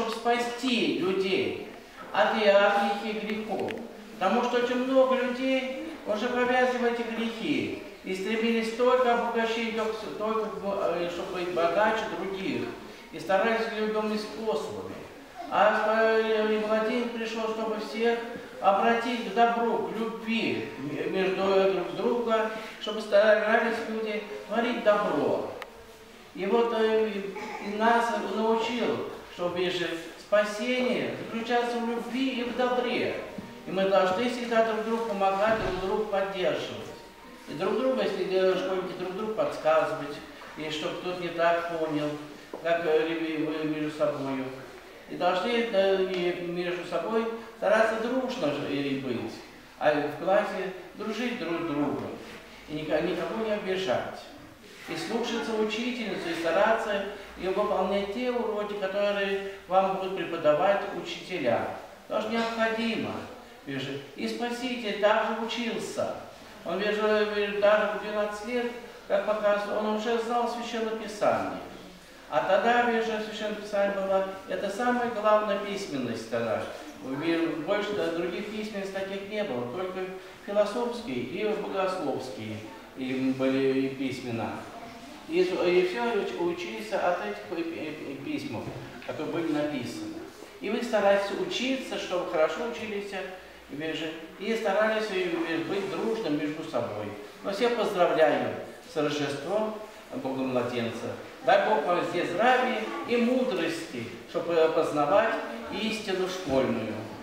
чтобы спасти людей от их грехов. Потому что очень много людей уже повязывали эти грехи и стремились только обогащить, только чтобы быть богаче других, и старались любыми способами. А Владимир пришел, чтобы всех обратить к добру, к любви между друг друга, чтобы старались люди творить добро. И вот и нас научил, что спасение заключается в любви и в добре. И мы должны всегда друг другу помогать, друг другу поддерживать. И друг друга, если школьники, друг другу подсказывать, и чтобы кто-то не так понял, как между собой. И должны между собой стараться дружно быть, а в классе дружить друг с другом, и никого не обижать. И слушаться учительницу, и стараться и выполнять те уроки, которые вам будут преподавать учителя. Тоже необходимо. И Спаситель также учился. Он даже в 12 лет, как показывает, он уже знал Священное Писание. А тогда, Священное Писание было, это самая главная письменность тогда. Больше других письменностей таких не было, только философские и богословские были письмена. И все учились от этих письм, которые были написаны. И вы старались учиться, чтобы хорошо учились, и старались быть дружным между собой. Но всех поздравляю с Рождеством Богомладенца. Дай Бог вам здесь здравия и мудрости, чтобы познавать истину школьную.